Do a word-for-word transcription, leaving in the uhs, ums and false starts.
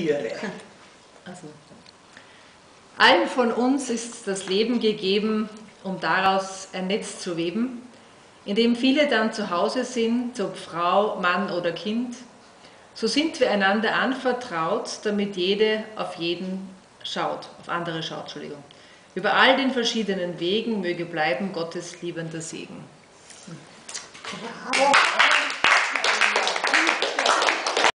Türe. Also, allen von uns ist das Leben gegeben, um daraus ein Netz zu weben, in dem viele dann zu Hause sind, ob Frau, Mann oder Kind. So sind wir einander anvertraut, damit jede auf jeden schaut, auf andere schaut, Entschuldigung. Über all den verschiedenen Wegen möge bleiben Gottes liebender Segen. Bravo.